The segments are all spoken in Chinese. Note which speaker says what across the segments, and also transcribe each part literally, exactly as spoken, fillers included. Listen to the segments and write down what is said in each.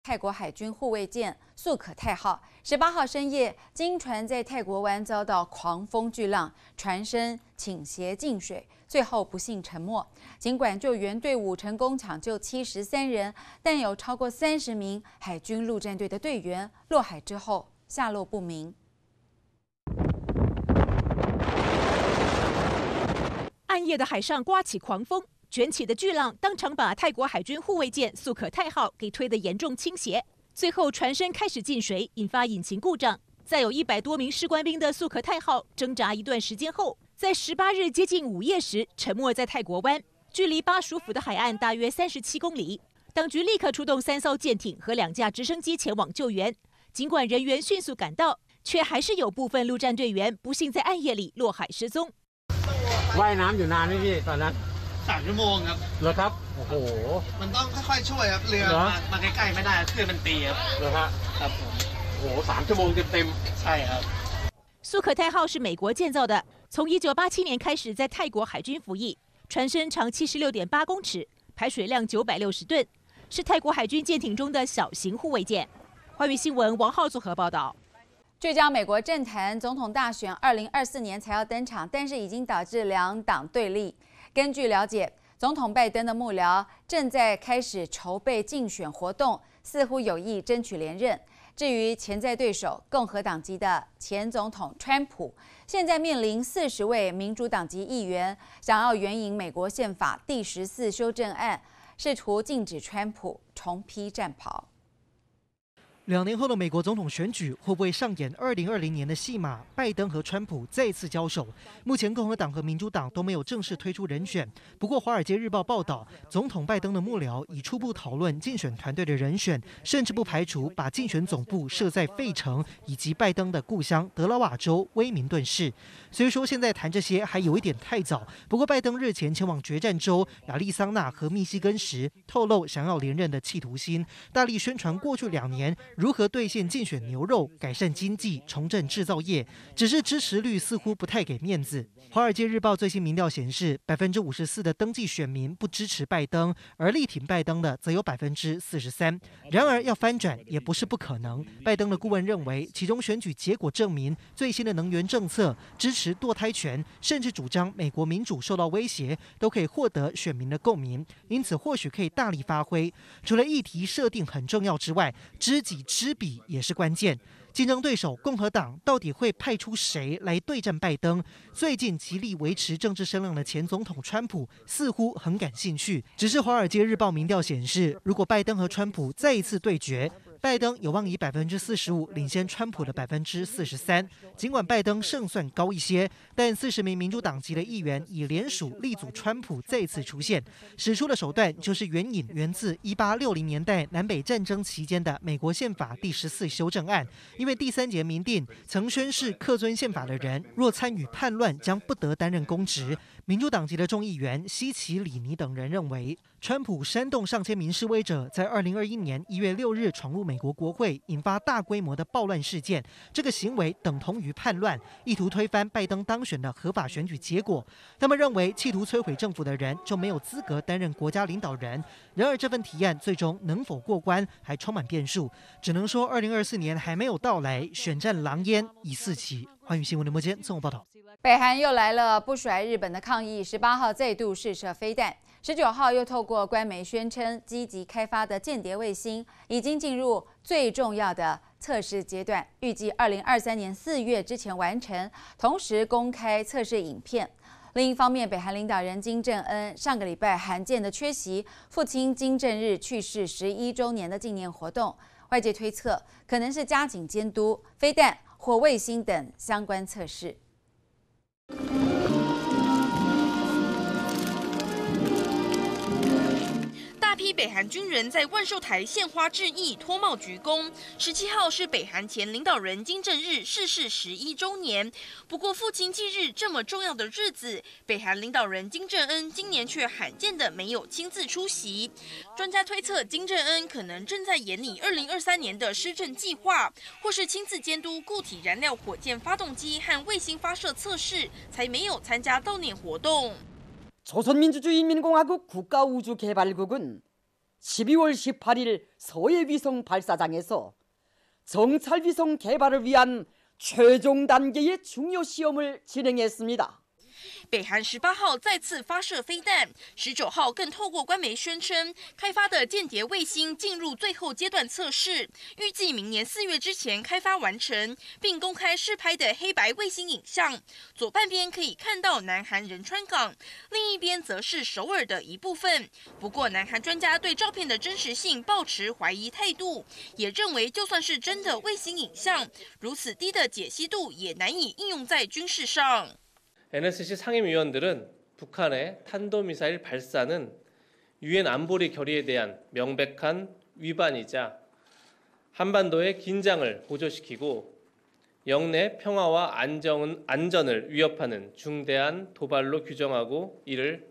Speaker 1: 泰国海军护卫舰素可泰号十八号深夜，经船在泰国湾遭到狂风巨浪，船身倾斜进水，最后不幸沉没。尽管救援队伍成功抢救七十三人，但有超过三十名海军陆战队的队员落海之后下落不明。
Speaker 2: 暗夜的海上刮起狂风。 卷起的巨浪当场把泰国海军护卫舰素可泰号给推得严重倾斜，最后船身开始进水，引发引擎故障。载有一百多名士官兵的素可泰号挣扎一段时间后，在十八日接近午夜时沉没在泰国湾，距离巴蜀府的海岸大约三十七公里。当局立刻出动三艘舰艇和两架直升機前往救援。尽管人员迅速赶到，却还是有部分陆战队员不幸在暗夜里落海失踪。
Speaker 3: ว่ายน้ำอยู่นานไหมพี่ตอนนั้น
Speaker 4: สามชั่วโมงครับ
Speaker 3: เหรอครับโอ้โห
Speaker 4: มันต้องค่อยๆช่วยครับเรือมามาใกล้ๆไม่ได้คลื่นมันตีครับ
Speaker 3: เหรอฮะ
Speaker 4: ครับผม
Speaker 3: โอ้โหสามชั่วโมงเต็ม
Speaker 4: ๆใช่ครับ
Speaker 2: 素可泰号是美国建造的，从一九八七年开始在泰国海军服役，船身长七十六点八公尺，排水量九百六十吨，是泰国海军舰艇中的小型护卫舰。华语新闻王浩综合报道。
Speaker 1: 聚焦美国政坛，总统大选二零二四年才要登场，但是已经导致两党对立。根据了解，总统拜登的幕僚正在开始筹备竞选活动，似乎有意争取连任。至于潜在对手共和党籍的前总统川普，现在面临四十位民主党籍议员想要援引美国宪法第十四修正案，试图禁止川普重披战袍。
Speaker 5: 两年后的美国总统选举会不会上演二零二零年的戏码？拜登和川普再次交手。目前共和党和民主党都没有正式推出人选。不过，《华尔街日报》报道，总统拜登的幕僚已初步讨论竞选团队的人选，甚至不排除把竞选总部设在费城以及拜登的故乡德拉瓦州威明顿市。虽说现在谈这些还有一点太早，不过拜登日前前往决战州亚利桑那和密西根时，透露想要连任的企图心，大力宣传过去两年 如何兑现竞选牛肉、改善经济、重振制造业？只是支持率似乎不太给面子。《华尔街日报》最新民调显示，百分之五十四的登记选民不支持拜登，而力挺拜登的则有百分之四十三。然而，要翻转也不是不可能。拜登的顾问认为，其中选举结果证明，最新的能源政策、支持堕胎权，甚至主张美国民主受到威胁，都可以获得选民的共鸣。因此，或许可以大力发挥。除了议题设定很重要之外，知己 知彼也是关键。竞争对手共和党到底会派出谁来对战拜登？最近极力维持政治声量的前总统川普似乎很感兴趣。只是《华尔街日报》民调显示，如果拜登和川普再一次对决， 拜登有望以百分之四十五领先川普的百分之四十三。尽管拜登胜算高一些，但四十名民主党籍的议员以联署力阻川普再次出现。使出的手段就是援引源自一八六零年代南北战争期间的美国宪法第十四修正案，因为第三节明定，曾宣誓恪遵宪法的人，若参与叛乱，将不得担任公职。 民主党籍的众议员希奇里尼等人认为，川普煽动上千名示威者在二零二一年一月六日闯入美国国会，引发大规模的暴乱事件。这个行为等同于叛乱，意图推翻拜登当选的合法选举结果。他们认为，企图摧毁政府的人就没有资格担任国家领导人。然而，这份提案最终能否过关，还充满变数。只能说，二零二四年还没有到来，选战狼烟已四起。寰宇新闻联播间综合报道。
Speaker 1: 北韩又来了，不甩日本的抗议。十八号再度试射飞弹，十九号又透过官媒宣称，积极开发的间谍卫星已经进入最重要的测试阶段，预计二零二三年四月之前完成，同时公开测试影片。另一方面，北韩领导人金正恩上个礼拜罕见的缺席父亲金正日去世十一周年的纪念活动，外界推测可能是加紧监督飞弹或卫星等相关测试。
Speaker 6: 大批北韩军人在万寿台献花致意、脱帽鞠躬。十七号是北韩前领导人金正日逝世十一周年。不过，父亲忌日这么重要的日子，北韩领导人金正恩今年却罕见的没有亲自出席。专家推测，金正恩可能正在研拟二零二三年的施政计划，或是亲自监督固体燃料火箭发动机和卫星发射测试，才没有参加悼念活动。
Speaker 7: 조선민주주의인민공화국 국가우주개발국은 십이월 십팔일 서해위성 발사장에서 정찰위성 개발을 위한 최종 단계의 중요 시험을 진행했습니다。
Speaker 6: 北韩十八号再次发射飞弹，十九号更透过官媒宣称，开发的间谍卫星进入最后阶段测试，预计明年四月之前开发完成，并公开试拍的黑白卫星影像。左半边可以看到南韩仁川港，另一边则是首尔的一部分。不过，南韩专家对照片的真实性抱持怀疑态度，也认为就算是真的卫星影像，如此低的解析度也难以应用在军事上。
Speaker 8: 엔에스씨 상임위원들은 북한의 탄도미사일 발사는 유엔 안보리 결의에 대한 명백한 위반이자 한반도의 긴장을 고조시키고 영내 평화와 안정, 안전을 위협하는 중대한 도발로 규정하고 이를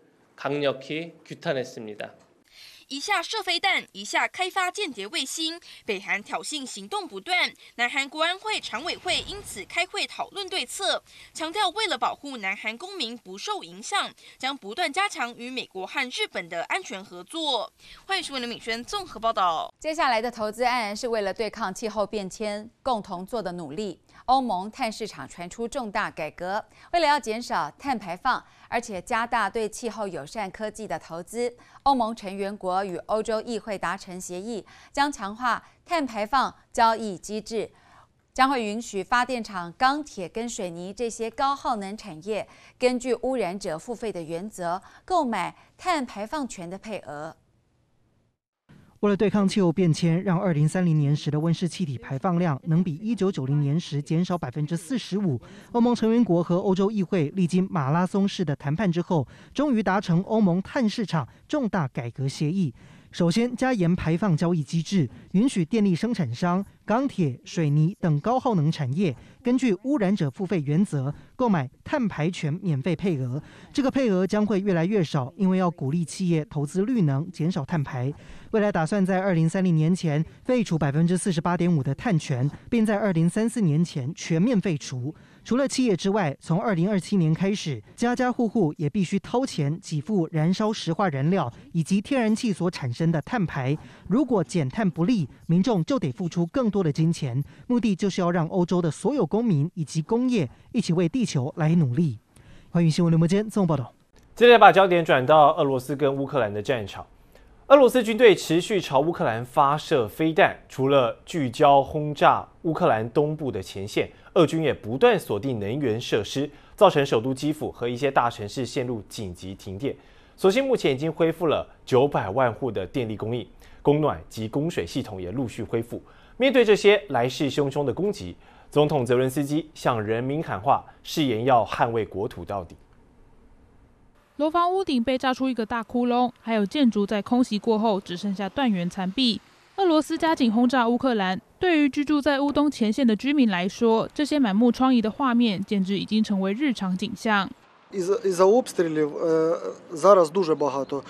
Speaker 8: 강력히 규탄했습니다.
Speaker 6: 一下射飞弹，一下开发间谍卫星，北韩挑衅行动不断。南韩国安会常委会因此开会讨论对策，强调为了保护南韩公民不受影响，将不断加强与美国和日本的安全合作。欢迎收看刘敏轩综合报道。
Speaker 1: 接下来的投资案是为了对抗气候变迁共同做的努力。欧盟碳市场传出重大改革，为了要减少碳排放，而且加大对气候友善科技的投资，欧盟成员国与欧洲议会达成协议，将强化碳排放交易机制，将会允许发电厂、钢铁跟水泥这些高耗能产业，根据污染者付费的原则，购买碳排放权的配额。
Speaker 5: 为了对抗气候变迁，让二零三零年时的温室气体排放量能比一九九零年时减少百分之四十五，欧盟成员国和欧洲议会历经马拉松式的谈判之后，终于达成欧盟碳市场重大改革协议。首先，加严排放交易机制，允许电力生产商、钢铁、水泥等高耗能产业根据污染者付费原则购买碳排权免费配额。这个配额将会越来越少，因为要鼓励企业投资绿能，减少碳排。未来打算在二零三零年前废除百分之四十八点五的碳权，并在二零三四年前全面废除。 除了企业之外，从二零二七年开始，家家户户也必须掏钱给付燃烧石化燃料以及天然气所产生的碳排。如果减碳不利，民众就得付出更多的金钱。目的就是要让欧洲的所有公民以及工业一起为地球来努力。欢迎新闻联播间综合报道。
Speaker 9: 接着把焦点转到俄罗斯跟乌克兰的战场。 俄罗斯军队持续朝乌克兰发射飞弹，除了聚焦轰炸乌克兰东部的前线，俄军也不断锁定能源设施，造成首都基辅和一些大城市陷入紧急停电。所幸目前已经恢复了九百万户的电力供应，供暖及供水系统也陆续恢复。面对这些来势汹汹的攻击，总统泽伦斯基向人民喊话，誓言要捍卫国土到底。
Speaker 10: 楼房屋顶被炸出一个大窟窿，还有建筑在空袭过后只剩下断垣残壁。俄罗斯加紧轰炸乌克兰，对于居住在乌东前线的居民来说，这些满目疮痍的画面简直已经成为日常景象。
Speaker 11: Із-за обстрілів зараз дуже багато.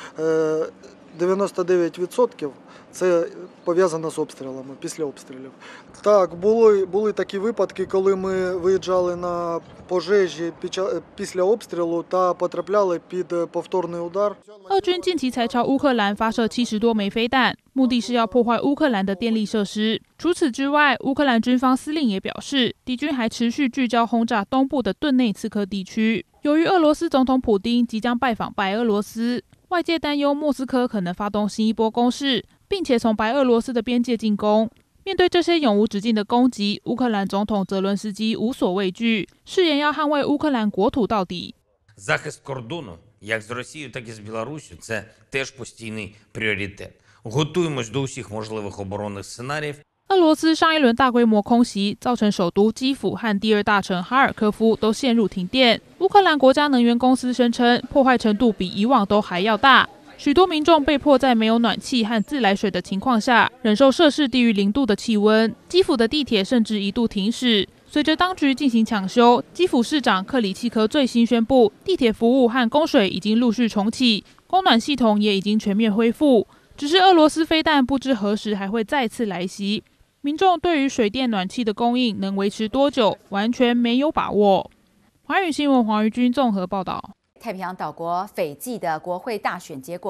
Speaker 11: дев'яносто дев'ять відсотків це пов'язано з обстрілами, після обстрілів. Так, були, були такі випадки, коли ми виїжджали на пожежі після обстрілу та потрапляли під повторний удар.
Speaker 10: 俄军近期才朝乌克兰发射七十多枚飞弹，目的是要破坏乌克兰的电力设施。除此之外，乌克兰军方司令也表示，敌军还持续聚焦轰炸东部的顿内茨克地区。由于俄罗斯总统普丁即将拜访白俄罗斯，外界担忧莫斯科可能发动新一波攻势，并且从白俄罗斯的边界进攻。面对这些永无止境的攻击，乌克兰总统泽伦斯基无所畏惧，誓言要捍卫乌克兰国土到底。
Speaker 12: Захист кордону, як з Росією, так і з Білоруссю, це теж постійний пріоритет. Готуємось до усіх можливих оборонних сценаріїв.
Speaker 10: 俄罗斯上一轮大规模空袭，造成首都基辅和第二大城哈尔科夫都陷入停电。乌克兰国家能源公司声称，破坏程度比以往都还要大。许多民众被迫在没有暖气和自来水的情况下，忍受摄氏低于零度的气温。基辅的地铁甚至一度停驶。随着当局进行抢修，基辅市长克里契科最新宣布，地铁服务和供水已经陆续重启，供暖系统也已经全面恢复。只是俄罗斯飞弹不知何时还会再次来袭。 民众对于水电暖气的供应能维持多久，完全没有把握。华语新闻黄瑜君综合报道。
Speaker 1: 太平洋岛国斐济的国会大选结果，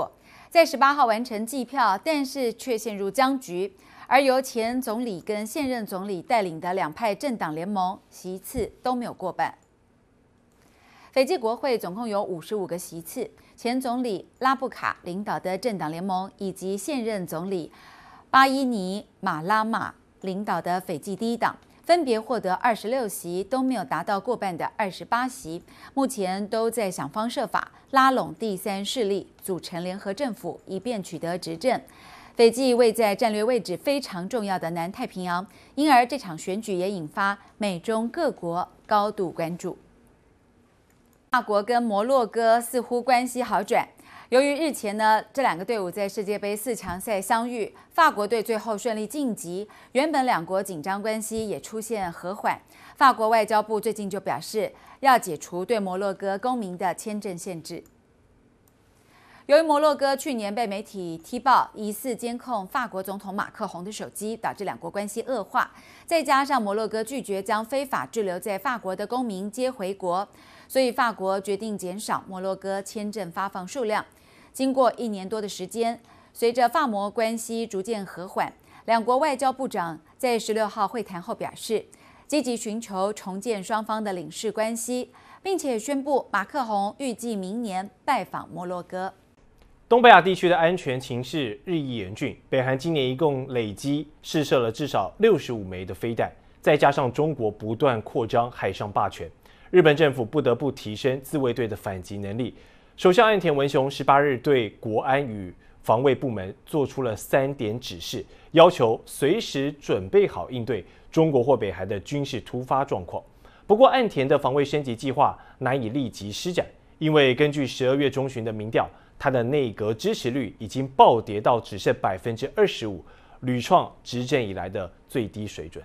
Speaker 1: 在十八号完成计票，但是却陷入僵局。而由前总理跟现任总理带领的两派政党联盟席次都没有过半。斐济国会总共有五十五个席次，前总理拉布卡领导的政党联盟以及现任总理巴伊尼马拉马领导的斐济第一党分别获得二十六席，都没有达到过半的二十八席。目前都在想方设法拉拢第三势力，组成联合政府，以便取得执政。斐济位在战略位置非常重要的南太平洋，因而这场选举也引发美中各国高度关注。法国跟摩洛哥似乎关系好转。由于日前呢，这两个队伍在世界杯四强赛相遇，法国队最后顺利晋级，原本两国紧张关系也出现和缓。法国外交部最近就表示，要解除对摩洛哥公民的签证限制。由于摩洛哥去年被媒体踢爆疑似监控法国总统马克宏的手机，导致两国关系恶化，再加上摩洛哥拒绝将非法滞留在法国的公民接回国，所以法国决定减少摩洛哥签证发放数量。经过一年多的时间，随着法摩关系逐渐和缓，两国外交部长在十六号会谈后表示，积极寻求重建双方的领事关系，并且宣布马克宏预计明年拜访摩洛哥。
Speaker 9: 东北亚地区的安全情势日益严峻，北韩今年一共累积试射了至少六十五枚的飞弹，再加上中国不断扩张海上霸权，日本政府不得不提升自卫队的反击能力。首相岸田文雄十八日对国安与防卫部门做出了三点指示，要求随时准备好应对中国或北韩的军事突发状况。不过，岸田的防卫升级计划难以立即施展，因为根据十二月中旬的民调，他的内阁支持率已经暴跌到只剩百分之二十五，屡创执政以来的最低水准。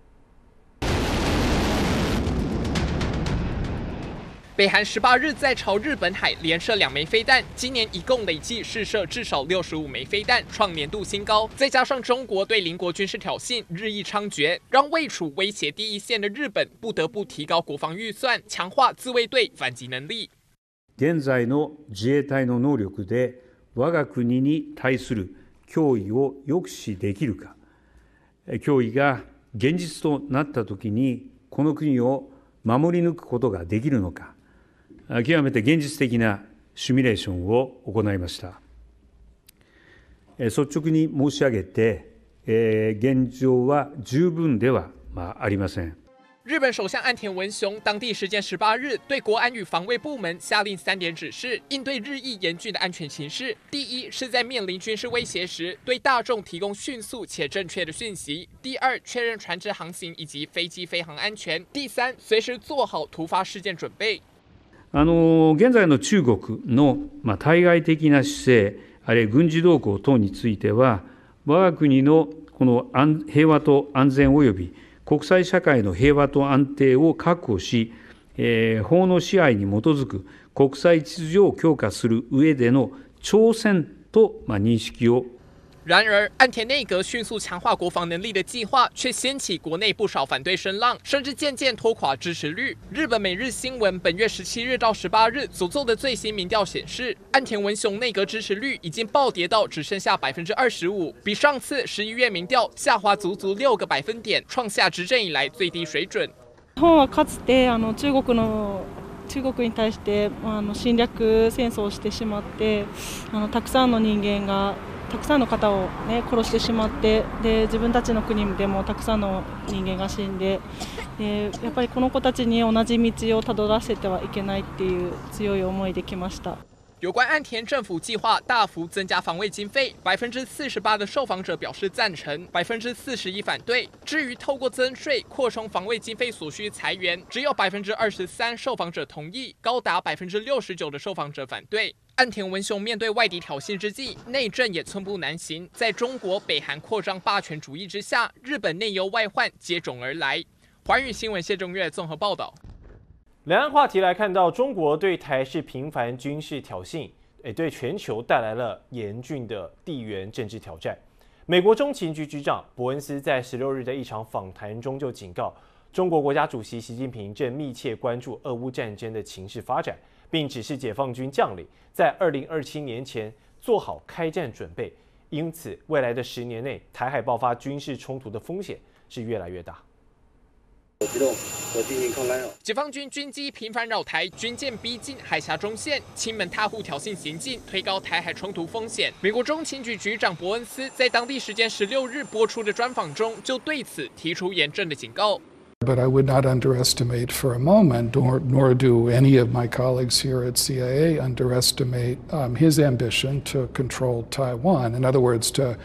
Speaker 13: 北韩十八日在朝日本海连射两枚飞弹，今年一共累计试射至少六十五枚飞弹，创年度新高。再加上中国对邻国军事挑衅日益猖獗，让位处威胁第一线的日本不得不提高国防预算，强化自卫队反击能力。
Speaker 14: 現在の自衛隊の能力で我が国に対する脅威を抑止できるか、脅威が現実となったときにこの国を守り抜くことができるのか、極めて現実的なシミュレーションを行いました。率直に申し上げて、現状は十分ではありません。
Speaker 13: 日本首相岸田文雄当地时间十八日对国安与防卫部门下令三点指示，应对日益严峻的安全形势。第一，是在面临军事威胁时，对大众提供迅速且正确的讯息；第二，确认船只航行以及飞机飞行安全；第三，随时做好突发事件准备。
Speaker 14: あの現在の中国の、まあ、対外的な姿勢、あるいは軍事動向等については、我が国のこの平和と安全及び国際社会の平和と安定を確保し、えー、法の支配に基づく国際秩序を強化する上での挑戦と、まあ、認識を。
Speaker 13: 然而，岸田内阁迅速强化国防能力的计划，却掀起国内不少反对声浪，甚至渐渐拖垮支持率。日本每日新闻本月十七日到十八日所做的最新民调显示，岸田文雄内阁支持率已经暴跌到只剩下百分之二十五，比上次十一月民调下滑足足六个百分点，创下执政以来最低水准。
Speaker 15: 日本はかつてあの中国の中国に対してあの侵略戦争をしてしまって、あのたくさんの人間がたくさんの方を、ね、殺してしまって、で自分たちの国でもたくさんの人間が死んで、でやっぱりこの子たちに同じ道をたどらせてはいけないっていう強い思いで来ました。
Speaker 13: 有关岸田政府计划大幅增加防卫经费，百分之四十八的受访者表示赞成，百分之四十一反对。至于透过增税扩充防卫经费所需裁员，只有百分之二十三受访者同意，高达百分之六十九的受访者反对。岸田文雄面对外敌挑衅之际，内政也寸步难行。在中国、北韩扩张霸权主义之下，日本内忧外患接踵而来。寰宇新闻谢中岳综合报道。
Speaker 9: 两岸话题来看到，中国对台是频繁军事挑衅，也对全球带来了严峻的地缘政治挑战。美国中情局局长伯恩斯在十六日的一场访谈中就警告，中国国家主席习近平正密切关注俄乌战争的情势发展，并指示解放军将领在二零二七年前做好开战准备。因此，未来的十年内，台海爆发军事冲突的风险是越来越大。
Speaker 13: 解放军军机频繁扰台，军舰逼近海峡中线，亲门踏户挑衅行径，推高台海冲突风险。美国中情局局长伯恩斯在当地时间十六日播出的专访中，就对此提出严正的警告。
Speaker 16: But I would not underestimate for a moment, nor, nor do any of my colleagues here at C I A underestimate um, his ambition to control Taiwan. In other words, to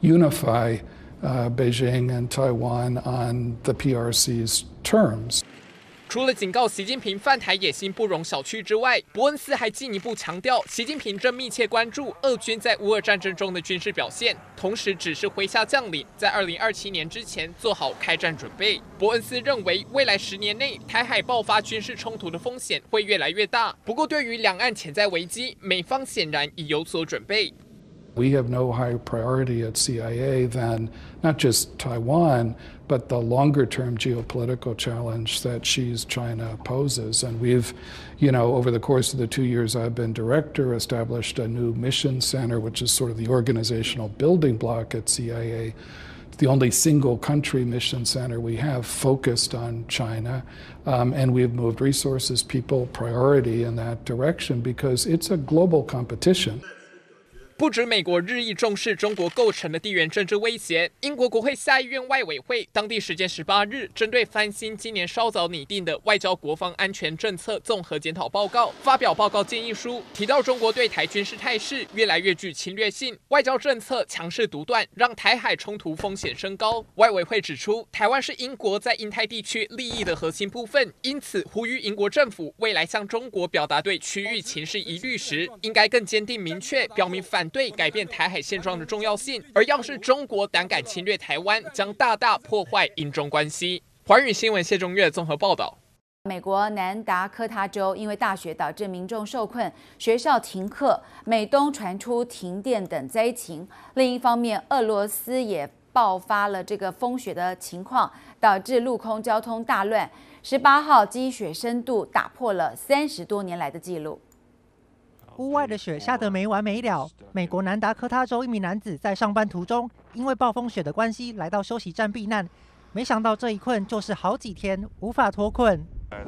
Speaker 16: unify uh, Beijing and Taiwan on the P R C's terms.
Speaker 13: 除了警告习近平犯台野心不容小觑之外，伯恩斯还进一步强调，习近平正密切关注俄军在乌俄战争中的军事表现，同时指示麾下将领在二零二七年之前做好开战准备。伯恩斯认为，未来十年内台海爆发军事冲突的风险会越来越大。不过，对于两岸潜在危机，美方显然已有所准备。
Speaker 16: We have no higher priority at C I A than not just Taiwan, but the longer-term geopolitical challenge that Xi's China poses. And we've, you know, over the course of the two years I've been director, established a new mission center, which is sort of the organizational building block at C I A. It's the only single country mission center we have focused on China. Um, and we've moved resources, people, priority in that direction because it's a global competition.
Speaker 13: 不止美国日益重视中国构成的地缘政治威胁，英国国会下议院外委会当地时间十八日，针对翻新今年稍早拟定的外交国防安全政策综合检讨报告，发表报告建议书，提到中国对台军事态势越来越具侵略性，外交政策强势独断，让台海冲突风险升高。外委会指出，台湾是英国在印太地区利益的核心部分，因此呼吁英国政府未来向中国表达对区域情势疑虑时，应该更坚定明确表明反。 对改变台海现状的重要性，而要是中国胆敢侵略台湾，将大大破坏英中关系。寰宇新闻谢中岳综合报道。
Speaker 1: 美国南达科他州因为大雪导致民众受困，学校停课，美东传出停电等灾情。另一方面，俄罗斯也爆发了这个风雪的情况，导致陆空交通大乱。十八号积雪深度打破了三十多年来的纪录。
Speaker 5: 屋外的雪下得没完没了。美国南达科他州一名男子在上班途中，因为暴风雪的关系，来到休息站避难，没想到这一困就是好几天，无法脱困。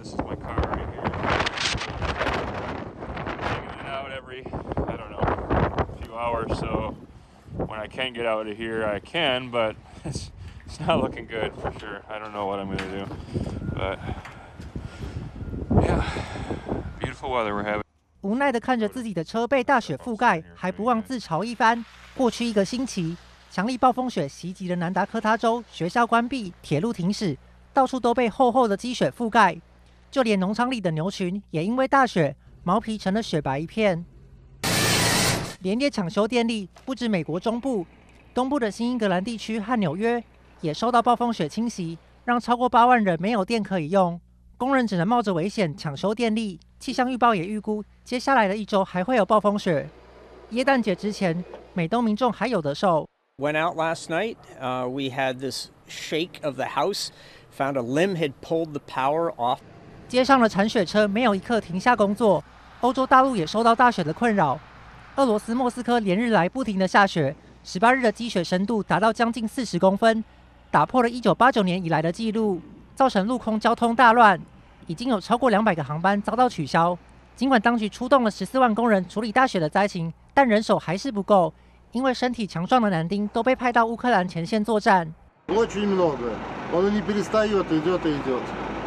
Speaker 5: 无奈地看着自己的车被大雪覆盖，还不忘自嘲一番。过去一个星期，强力暴风雪袭击了南达科他州，学校关闭，铁路停驶，到处都被厚厚的积雪覆盖，就连农场里的牛群也因为大雪，毛皮成了雪白一片。连夜抢修电力，不止美国中部，东部的新英格兰地区和纽约也受到暴风雪侵袭，让超过八万人没有电可以用。 工人只能冒着危险抢修电力。气象预报也预估，接下来的一周还会有暴风雪。耶诞节之前，美东民众还有得受。
Speaker 17: Went out last night. Uh, we had this shake of the house. Found a limb had pulled the power off.
Speaker 5: 街上的铲雪车没有一刻停下工作。欧洲大陆也受到大雪的困扰。俄罗斯莫斯科连日来不停的下雪，十八日的积雪深度达到将近四十公分，打破了一九八九年以来的纪录。 造成陆空交通大乱，已经有超过两百个航班遭到取消。尽管当局出动了十四万工人处理大雪的灾情，但人手还是不够，因为身体强壮的男丁都被派到乌克兰前线作战。
Speaker 18: Очень много. Он не перестает, идет и идет.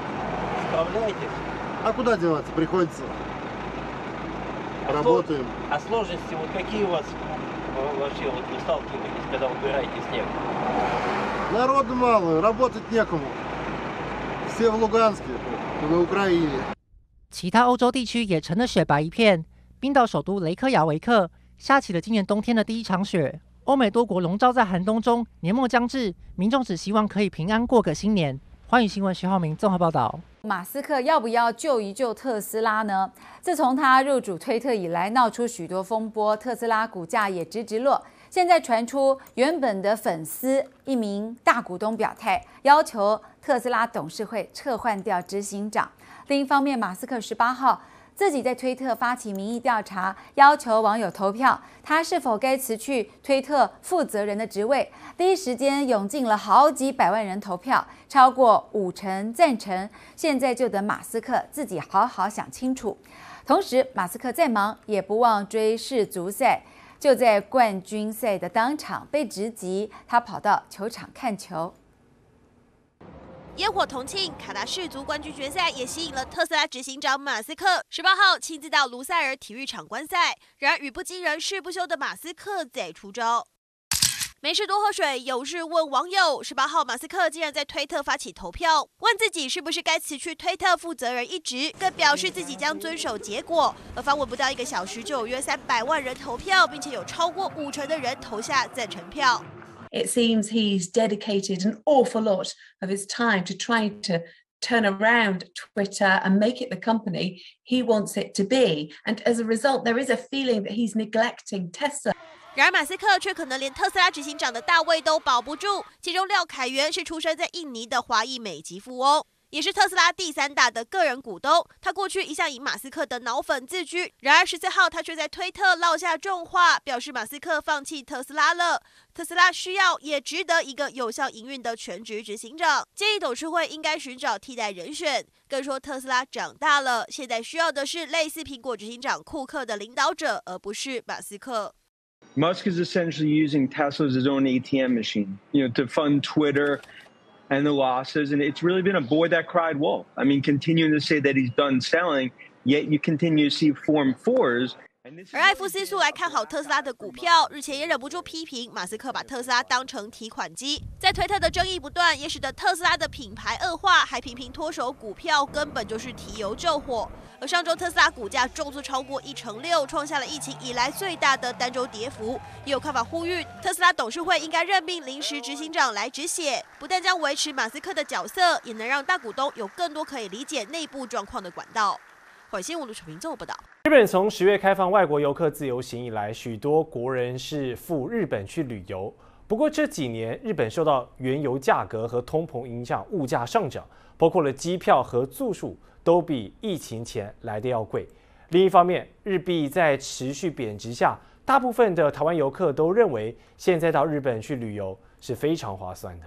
Speaker 18: А куда деваться? Приходится. Работаем.
Speaker 19: А сложности вот какие у вас вообще вот вы сталкиваетесь, когда убираете снег?
Speaker 18: Народу мало, работать некому. Все в Луганске, на Украине.
Speaker 5: 其他欧洲地区也成了雪白一片。冰岛首都雷克雅维克下起了今年冬天的第一场雪。欧美多国笼罩在寒冬中，年末将至，民众只希望可以平安过个新年。寰宇新闻徐浩明综合报道。
Speaker 1: 马斯克要不要救一救特斯拉呢？自从他入主推特以来，闹出许多风波，特斯拉股价也直直落。现在传出原本的粉丝一名大股东表态，要求特斯拉董事会撤换掉执行长。另一方面，马斯克十八号自己在推特发起民意调查，要求网友投票，他是否该辞去推特负责人的职位。第一时间涌进了好几百万人投票，超过五成赞成。现在就等马斯克自己好好想清楚。同时，马斯克再忙也不忘追世足赛。就在冠军赛的当场被直击，他跑到球场看球。
Speaker 20: 烟火同庆，卡达世足冠军决赛也吸引了特斯拉执行长马斯克。十八号亲自到卢塞尔体育场观赛。然而语不惊人誓不休的马斯克再出招。没事多喝水，有事问网友。十八号，马斯克竟然在推特发起投票，问自己是不是该辞去推特负责人一职，更表示自己将遵守结果。而发文不到一个小时，就有约三百万人投票，并且有超过五成的人投下赞成票。
Speaker 21: It seems he's dedicated an awful lot of his time to trying to turn around Twitter and make it the company he wants it to be. And as a result, there is a feeling that he's neglecting Tesla.
Speaker 20: 然而，马斯克却可能连特斯拉执行长的大位都保不住。其中，廖凯元是出生在印尼的华裔美籍富翁，也是特斯拉第三大的个人股东。他过去一向以马斯克的脑粉自居，然而十四号他却在推特撂下重话，表示马斯克放弃特斯拉了，特斯拉需要也值得一个有效营运的全职执行长，建议董事会应该寻找替代人选。更说特斯拉长大了，现在需要的是类似苹果执行长库克的领导者，而不是马斯克。
Speaker 22: Musk is essentially using Tesla as his own A T M machine, you know, to fund Twitter and the losses. And it's really been a boy that cried wolf. I mean, continuing to say that he's done selling, yet you continue to see Form fours.
Speaker 20: 而艾弗斯素来看好特斯拉的股票，日前也忍不住批评马斯克把特斯拉当成提款机。在推特的争议不断，也使得特斯拉的品牌恶化，还频频脱手股票，根本就是提油救火。而上周特斯拉股价重挫超过一成六，创下了疫情以来最大的单周跌幅。也有看法呼吁，特斯拉董事会应该任命临时执行长来止血，不但将维持马斯克的角色，也能让大股东有更多可以理解内部状况的管道。环新闻卢楚平综合报道。
Speaker 9: 日本从十月开放外国游客自由行以来，许多国人是赴日本去旅游。不过这几年，日本受到原油价格和通膨影响，物价上涨，包括了机票和住宿都比疫情前来的要贵。另一方面，日币在持续贬值下，大部分的台湾游客都认为，现在到日本去旅游是非常划算的。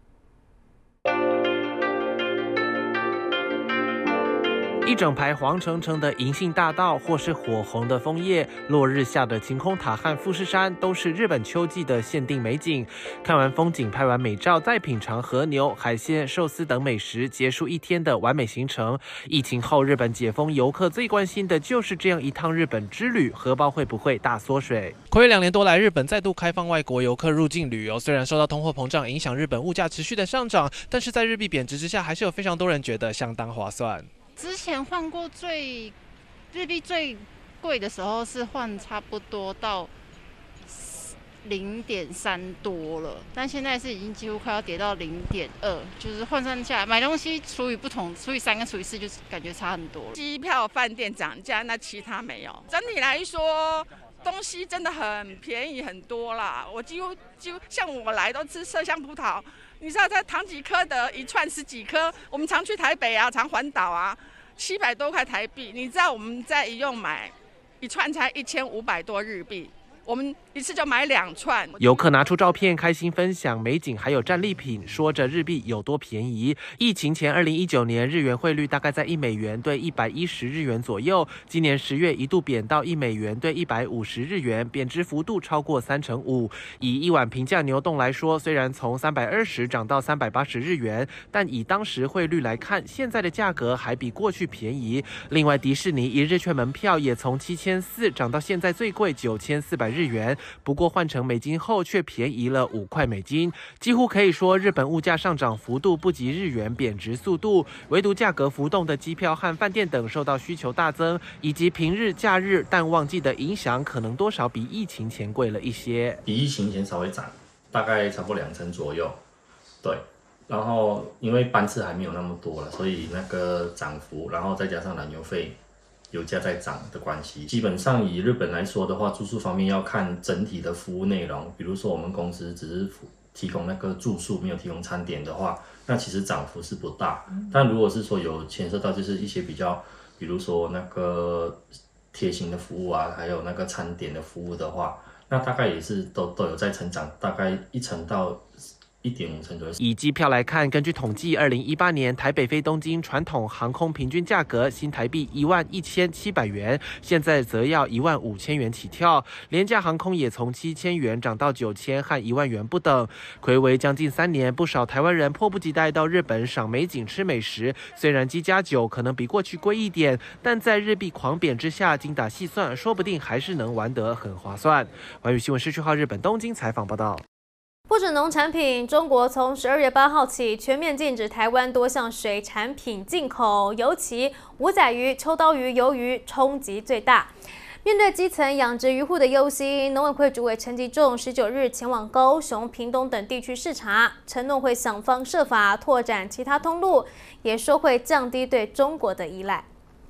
Speaker 23: 一整排黄澄澄的银杏大道，或是火红的枫叶，落日下的晴空塔和富士山，都是日本秋季的限定美景。看完风景，拍完美照，再品尝和牛、海鲜、寿司等美食，结束一天的完美行程。疫情后，日本解封，游客最关心的就是这样一趟日本之旅，荷包会不会大缩水？
Speaker 24: 暌违两年多来，日本再度开放外国游客入境旅游。虽然受到通货膨胀影响，日本物价持续的上涨，但是在日币贬值之下，还是有非常多人觉得相当划算。
Speaker 25: 之前换过最日币最贵的时候是换差不多到零点三多了，但现在是已经几乎快要跌到零点二，就是换算下来买东西除以不同，除以三跟除以四，就是感觉差很多了。
Speaker 26: 机票、饭店涨价，那其他没有。整体来说，东西真的很便宜很多啦。我几乎几乎像我来都吃麝香葡萄。你知道在唐吉诃德一串十几颗，我们常去台北啊，常环岛啊，七百多块台币。你知道我们在宜用买一串才一千五百多日币，我们一次就买两串。
Speaker 23: 游客拿出照片，开心分享美景，还有战利品，说着日币有多便宜。疫情前，二零一九年日元汇率大概在一美元兑一百一十日元左右，今年十月一度贬到一美元兑一百五十日元，贬值幅度超过三成五。以一碗平价牛冻来说，虽然从三百二十涨到三百八十日元，但以当时汇率来看，现在的价格还比过去便宜。另外，迪士尼一日券门票也从七千四涨到现在最贵九千四百日元，不过换成美金后却便宜了五块美金，几乎可以说日本物价上涨幅度不及日元贬值速度，唯独价格浮动的机票和饭店等受到需求大增，以及平日、假日、淡旺季的影响，可能多少比疫情前贵了一些。
Speaker 27: 比疫情前稍微涨，大概差不多两成左右，对。然后因为班次还没有那么多了，所以那个涨幅，然后再加上燃油费。油价在涨的关系，基本上以日本来说的话，住宿方面要看整体的服务内容。比如说我们公司只是提供那个住宿，没有提供餐点的话，那其实涨幅是不大。但如果是说有牵涉到就是一些比较比如说那个贴心的服务啊，还有那个餐点的服务的话，那大概也是都都有在成长，大概一成到一点五成左右。
Speaker 23: 以机票来看，根据统计，二零一八年台北飞东京传统航空平均价格新台币一万一千七百元，现在则要一万五千元起跳。廉价航空也从七千元涨到九千和一万元不等。睽违将近三年，不少台湾人迫不及待到日本赏美景、吃美食。虽然机加酒可能比过去贵一点，但在日币狂贬之下，精打细算，说不定还是能玩得很划算。寰宇新闻视讯号日本东京采访报道。
Speaker 2: 不止农产品，中国从十二月八号起全面禁止台湾多项水产品进口，尤其五仔鱼、秋刀鱼、鱿鱼冲击最大。面对基层养殖渔户的忧心，农委会主委陈吉仲十九日前往高雄、屏东等地区视察，承诺会想方设法拓展其他通路，也说会降低对中国的依赖。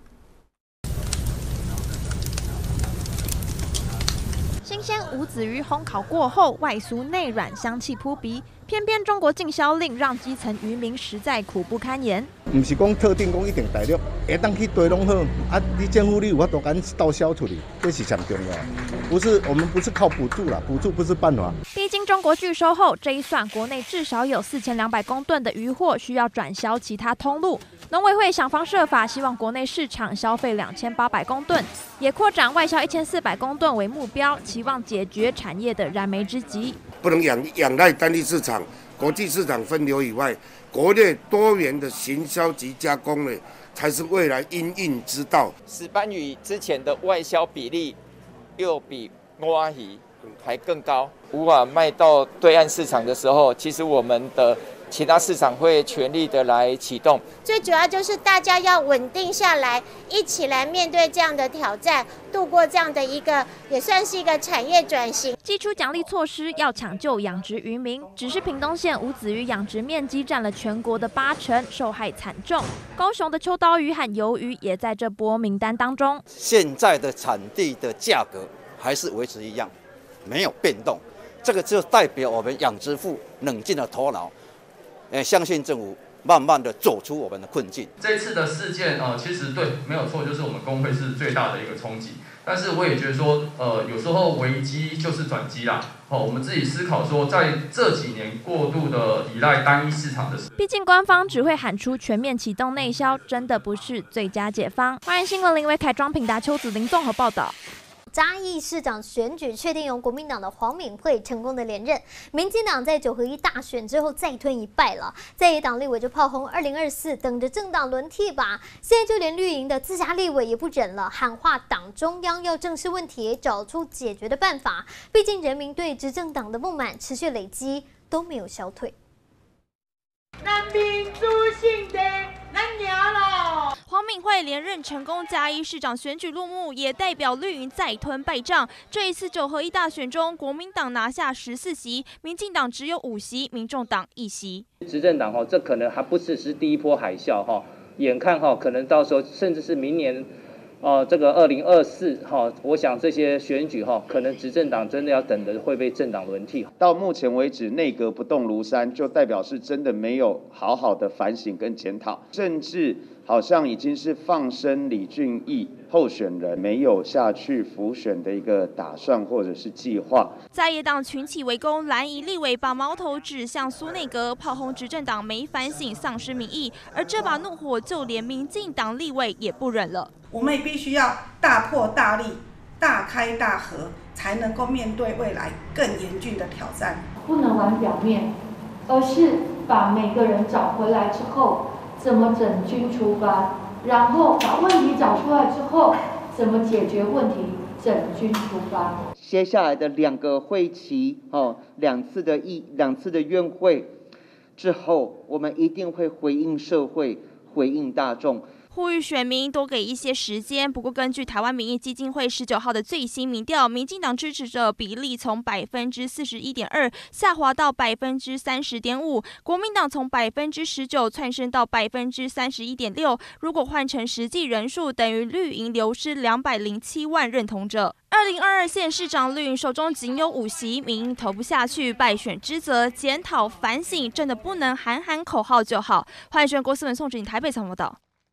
Speaker 3: 新鲜无子鱼烘烤过后，外酥内软，香气扑鼻。偏偏中国禁销令让基层渔民实在苦不堪言。
Speaker 4: 不是讲特定讲一定大陆，会当去堆拢好，啊，你政府你有法度赶倒销出去，这是上重要。不是我们不是靠补助啦，补助不是办法。
Speaker 3: 毕竟中国拒收后，这一算国内至少有四千两百公吨的渔获需要转销其他通路。农委会想方设法，希望国内市场消费两千八百公吨，也扩展外销一千四百公吨为目标，期望解决产业的燃眉之急。
Speaker 6: 不能仰仰赖单一市场、国际市场分流以外，国内多元的行销及加工呢，才是未来因应之道。
Speaker 7: 石斑鱼之前的外销比例又比蛙鱼还更高，无法卖到对岸市场的时候，其实我们的其他市场会全力的来启动。
Speaker 8: 最主要就是大家要稳定下来，一起来面对这样的挑战，度过这样的一个也算是一个产业转型。
Speaker 3: 祭出奖励措施，要抢救养殖渔民。只是屏东县无子鱼养殖面积占了全国的八成，受害惨重。高雄的秋刀鱼和鱿鱼也在这波名单当中。
Speaker 11: 现在的产地的价格还是维持一样，没有变动。这个就代表我们养殖户冷静的头脑。呃，相信政府慢慢的走出我们的困境。
Speaker 28: 这次的事件，呃，其实对，没有错，就是我们工会是最大的一个冲击。但是我也觉得说，呃，有时候危机就是转机啦。哦，我们自己思考说，在这几年过度的依赖单一市场的时候，
Speaker 3: 毕竟官方只会喊出全面启动内销，真的不是最佳解方。欢迎新闻林维凯、庄品达、邱子玲综合报道。
Speaker 2: 嘉义市长选举确定由国民党的黄敏惠成功的连任，民进党在九合一大选之后再吞一败了，在野党立委就炮轰二零二四，等着政党轮替吧。现在就连绿营的自家立委也不忍了，喊话党中央要正视问题，找出解决的办法。毕竟人民对执政党的不满持续累积，都没有消退。
Speaker 3: 咱民主性的咱赢了。黄敏惠连任成功，嘉义市长选举落幕，也代表绿营再吞败仗。这一次九合一大选中，国民党拿下十四席，民进党只有五席，民众党一席。
Speaker 29: 执政党哈，这可能还不只是第一波海啸哈，眼看哈，可能到时候甚至是明年。哦、呃，这个二零二四哈，我想这些选举哈，可能执政党真的要等着会被政党轮替。
Speaker 30: 到目前为止，内阁不动如山，就代表是真的没有好好的反省跟检讨，甚至好像已经是放生李俊毅候选人没有下去辅选的一个打算或者是计划。
Speaker 3: 在野党群起围攻蓝营立委，把矛头指向苏内阁，炮轰执政党没反省、丧失民意，而这把怒火就连民进党立委也不忍了。
Speaker 31: 我们也必须要大破大立、大开大合，才能够面对未来更严峻的挑战。
Speaker 32: 不能玩表面，而是把每个人找回来之后，怎么整军出发，然后把问题找出来之后，怎么解决问题，整军出发。
Speaker 33: 接下来的两个会期，哦，两次的议，两次的院会之后，我们一定会回应社会，回应大众。
Speaker 3: 呼吁选民多给一些时间。不过，根据台湾民意基金会十九号的最新民调，民进党支持者比例从百分之四十一点二下滑到百分之三十点五，国民党从百分之十九窜升到百分之三十一点六。如果换成实际人数，等于绿营流失两百零七万认同者。二零二二县市长绿营手中仅有五席，民意投不下去，败选之责，检讨反省，真的不能喊喊口号就好。欢迎收看郭思文、宋志颖台北采访报道。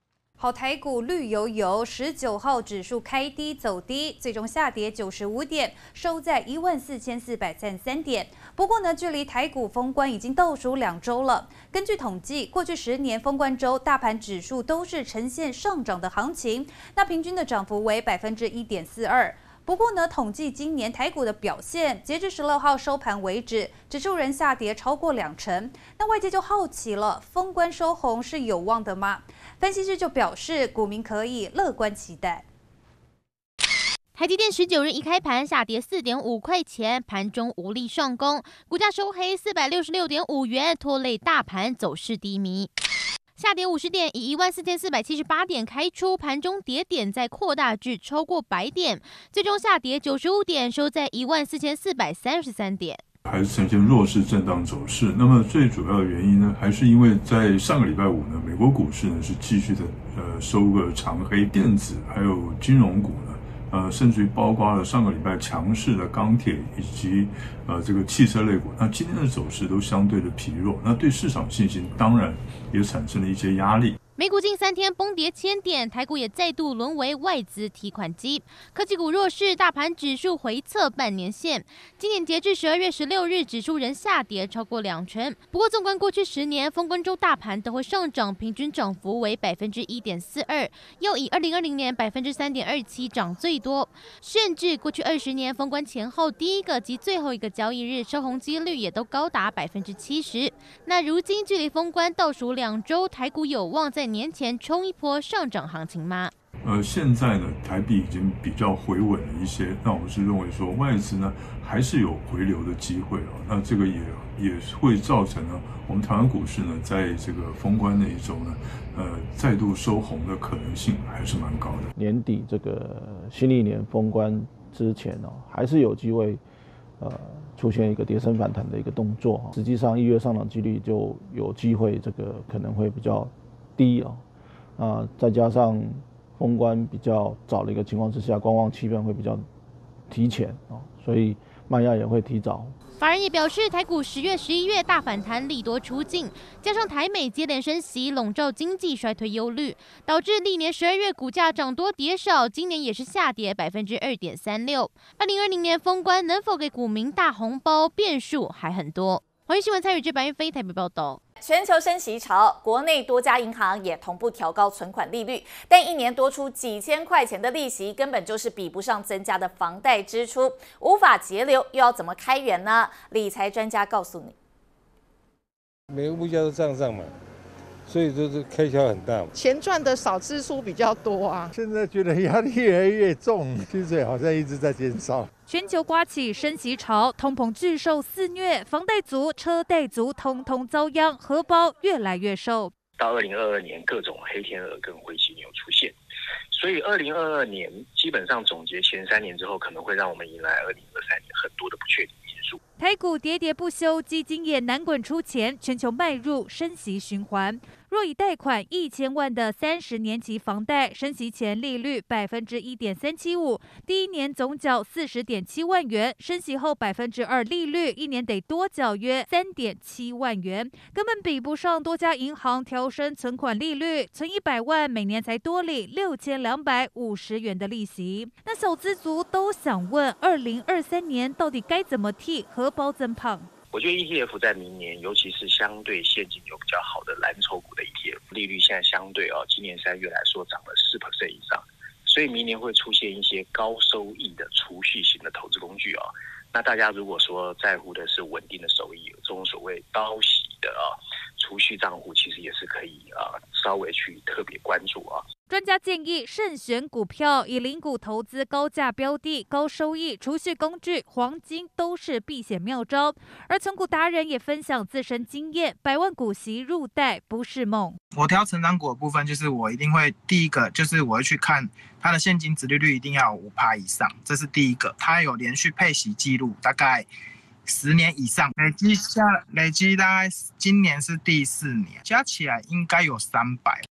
Speaker 1: 好台股绿油油，十九号指数开低走低，最终下跌九十五点，收在一万四千四百三十三点。不过呢，距离台股封关已经倒数两周了。根据统计，过去十年封关周，大盘指数都是呈现上涨的行情，那平均的涨幅为百分之一点四二。不过呢，统计今年台股的表现，截至十六号收盘为止，指数仍下跌超过两成。那外界就好奇了，封关收红是有望的吗？分析师就表示，股民可以乐观期待。
Speaker 5: 台积电十九日一开盘下跌四点五块钱，盘中无力上攻，股价收黑四百六十六点五元，拖累大盘走势低迷。下跌五十点，以一万四千四百七十八点开出，盘中跌点再扩大至超过百点，最终下跌九十五点，收在一万四千四百三十三点。
Speaker 10: 还是呈现弱势震荡走势。那么最主要的原因呢，还是因为在上个礼拜五呢，美国股市呢是继续的呃收个长黑，电子还有金融股呢。呃，甚至于包括了上个礼拜强势的钢铁以及呃这个汽车类股，那今天的走势都相对的疲弱，那对市场信心当然也产生了一些压力。
Speaker 5: 美股近三天崩跌千点，台股也再度沦为外资提款机。科技股弱势，大盘指数回测半年线。今年截至十二月十六日，指数仍下跌超过两成。不过，纵观过去十年，封关周大盘都会上涨，平均涨幅为百分之一点四二，又以二零二零年百分之三点二七涨最多。甚至过去二十年封关前后第一个及最后一个交易日收红几率也都高达百分之七十。那如今距离封关倒数两周，台股有望在年前冲一波上涨行情吗？
Speaker 10: 呃，现在呢，台币已经比较回稳了一些，那我是认为说外资呢还是有回流的机会哦，那这个也也会造成呢我们台湾股市呢在这个封关那一周呢，呃，再度收红的可能性还是蛮高的。
Speaker 12: 年底这个新历年封关之前哦，还是有机会呃出现一个跌升反弹的一个动作，实际上一月上涨几率就有机会这个可能会比较低哦，啊，再加上封关比较早的一个情况之下，观望气氛会比较提前哦，所以卖压也会提早。
Speaker 5: 法人也表示，台股十月、十一月大反弹利多出尽，加上台美接连升息，笼罩经济衰退忧虑，导致历年十二月股价涨多跌少，今年也是下跌百分之二点三六。二零二零年封关能否给股民大红包，变数还很多。华语新闻参与至白云飞台北报道。
Speaker 13: 全球升息潮，国内多家银行也同步调高存款利率，但一年多出几千块钱的利息，根本就是比不上增加的房贷支出，无法节流，又要怎么开源呢？理财专家告诉你，
Speaker 14: 每个物价都涨上嘛，所以就是开销很大，
Speaker 15: 钱赚的少，支出比较多啊。
Speaker 14: 现在觉得压力越来越重，薪水好像一直在减少。
Speaker 16: 全球刮起升息潮，通膨巨兽肆虐，房贷族、车贷族通通遭殃，荷包越来越瘦。
Speaker 17: 到二零二二年，各种黑天鹅跟灰犀牛出现，所以二零二二年基本上总结前三年之后，可能会让我们迎来二零二三年很多的不确定因素。
Speaker 16: 台股喋喋不休，基金也难滚出钱，全球迈入升息循环。若以贷款一千万的三十年期房贷，升息前利率百分之一点三七五，第一年总缴四十点七万元，升息后百分之二利率，一年得多缴约三点七万元，根本比不上多家银行调升存款利率，存一百万每年才多领六千两百五十元的利息。那小资族都想问，二零二三年到底该怎么替荷包增胖？
Speaker 17: 我觉得 E T F 在明年，尤其是相对现金流比较好的蓝筹股的 E T F， 利率现在相对哦，今年三月来说涨了百分之四 以上，所以明年会出现一些高收益的储蓄型的投资工具哦。那大家如果说在乎的是稳定的收益，这种所谓高息的啊储蓄账户，其实也是可以啊稍微去特别关注啊。
Speaker 16: 专家建议慎选股票，以零股投资高价标的、高收益储蓄工具，黄金都是避险妙招。而存股达人也分享自身经验，百万股息入袋不是梦。
Speaker 18: 我挑成长股的部分，就是我一定会第一个就是我会去看它的现金殖利率一定要有 百分之五 以上，这是第一个。它有连续配息记录，大概十年以上，累积下累积大概今年是第四年，加起来应该有三百。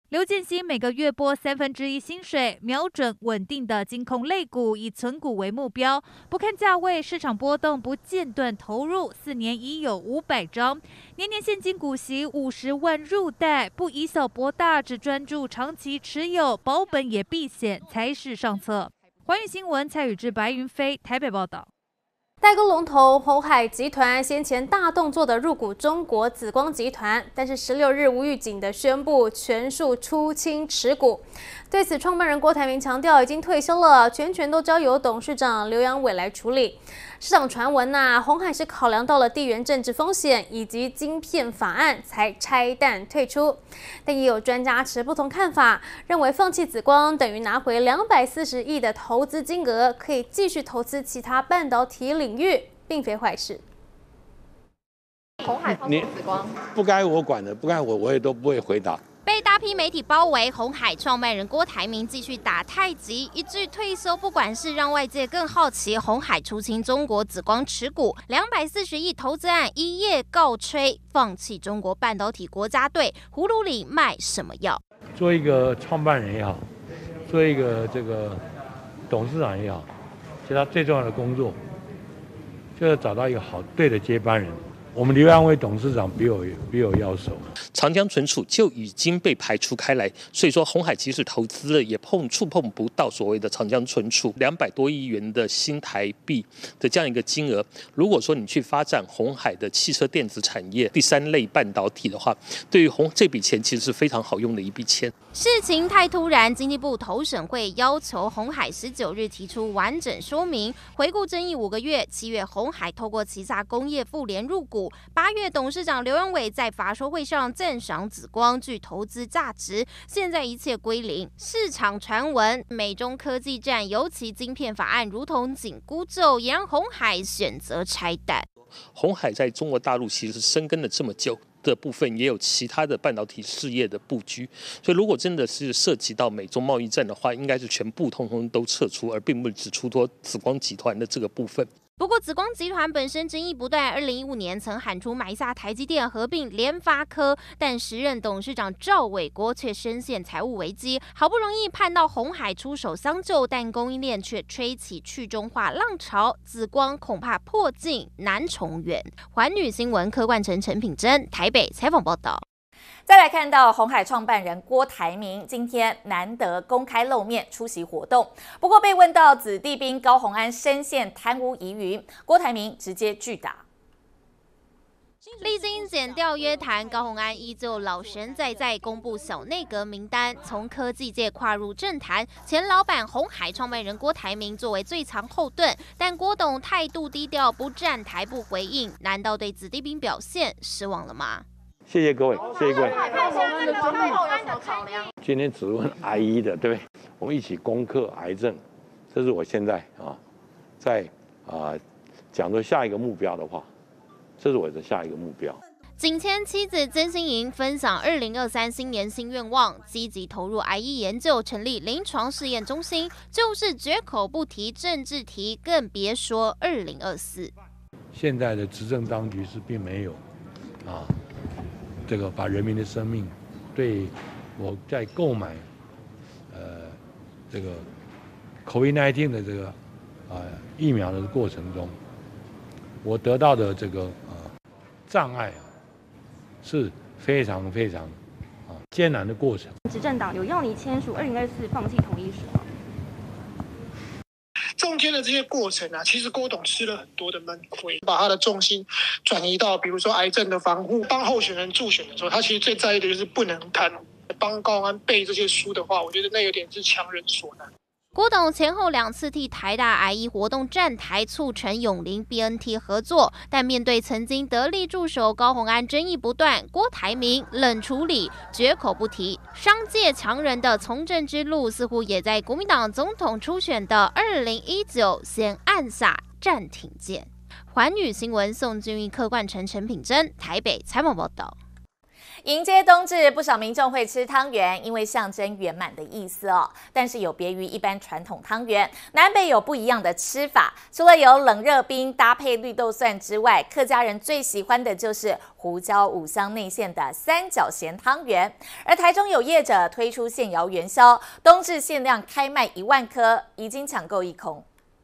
Speaker 16: 刘建新每个月拨三分之一薪水，瞄准稳定的金控类股，以存股为目标。不看价位，市场波动不间断投入，四年已有五百张，年年现金股息五十万入袋，不以小博大，只专注长期持有，保本也避险，才是上策。环宇新闻蔡宇智、白云飞台北报道。
Speaker 2: 代工龙头鸿海集团先前大动作的入股中国紫光集团，但是十六日无预警的宣布全数出清持股。对此，创办人郭台铭强调已经退休了，全权都交由董事长刘扬伟来处理。市场传闻呐，鸿海是考量到了地缘政治风险以及晶片法案才拆弹退出，但也有专家持不同看法，认为放弃紫光等于拿回两百四十亿的投资金额，可以继续投资其他半导体领域，并非坏事。
Speaker 4: 鸿海抛售紫光，不该我管的，不该我我也都不会回答。
Speaker 5: 被大批媒体包围，鸿海创办人郭台铭继续打太极，一句退休不管事，让外界更好奇鸿海出清中国紫光持股两百四十亿投资案一夜告吹，放弃中国半导体国家队，葫芦里卖什么药？
Speaker 4: 做一个创办人也好，做一个这个董事长也好，其实他最重要的工作就是找到一个好对的接班人。我们刘扬伟董事长比我比我要熟，
Speaker 6: 长江存储就已经被排除开来，所以说鸿海即使投资了，也碰触碰不到所谓的长江存储两百多亿元的新台币的这样一个金额。如果说你去发展鸿海的汽车电子产业第三类半导体的话，对于鸿这笔钱其实是非常好用的一笔钱。
Speaker 5: 事情太突然，经济部投审会要求鸿海十九日提出完整说明。回顾争议五个月，七月鸿海透过旗下工业妇联入股，八月董事长刘扬伟在法说会上赞赏紫光具投资价值，现在一切归零。市场传闻美中科技战，尤其晶片法案如同紧箍咒，也让鸿海选择拆弹。
Speaker 6: 鸿海在中国大陆其实深耕了这么久的部分，也有其他的半导体事业的布局，所以如果真的是涉及到美中贸易战的话，应该是全部通通都撤出，而并不只出脱紫光集团的这个部分。
Speaker 5: 不过，紫光集团本身争议不断，二零一五年曾喊出买下台积电合并联发科，但时任董事长赵伟国却深陷财务危机，好不容易盼到鸿海出手相救，但供应链却吹起去中化浪潮，紫光恐怕破镜难重圆。环宇新闻柯冠成、陈品珍台北采访报道。
Speaker 13: 再来看到鸿海创办人郭台铭今天难得公开露面出席活动，不过被问到子弟兵高虹安深陷贪污疑云，郭台铭直接拒答。
Speaker 5: 历经检调约谈，高虹安依旧老神在在公布小内阁名单，从科技界跨入政坛，前老板鸿海创办人郭台铭作为最强后盾，但郭董态度低调，不站台不回应，难道对子弟兵表现失望了吗？
Speaker 4: 谢谢各位，谢谢各位。今天只问癌医的，对不对？我们一起攻克癌症，这是我现在啊，在啊讲说下一个目标的话，这是我的下一个目标。
Speaker 5: 景谦妻子曾心莹分享二零二三新年新愿望，积极投入癌医研究，成立临床试验中心，就是绝口不提政治题，更别说二零二四。
Speaker 4: 现在的执政当局是并没有啊。这个把人民的生命，对我在购买，呃，这个 COVID 十九 的这个啊、呃、疫苗的过程中，我得到的这个呃障碍啊，是非常非常啊艰难的过程。
Speaker 7: 执政党有要你签署二零二四放弃同意书吗？
Speaker 9: 中间的这些过程啊，其实郭董吃了很多的闷亏，把他的重心转移到比如说癌症的防护，帮候选人助选的时候，他其实最在意的就是不能贪。帮高虹安背这些书的话，我觉得那有点是强人所难。
Speaker 5: 郭董前后两次替台大癌医活动站台，促成永龄 B N T 合作，但面对曾经得力助手高虹安争议不断，郭台铭冷处理，绝口不提。商界强人的从政之路，似乎也在国民党总统初选的二零一九先按下暂停键。环宇新闻宋俊毅、柯冠成、陈品珍台北采访报道。
Speaker 13: 迎接冬至，不少民众会吃汤圆，因为象征圆满的意思哦。但是有别于一般传统汤圆，南北有不一样的吃法。除了有冷热冰搭配绿豆蒜之外，客家人最喜欢的就是胡椒五香内馅的三角咸汤圆。而台中有业者推出现摇元宵，冬至限量开卖一万颗，已经抢购一空。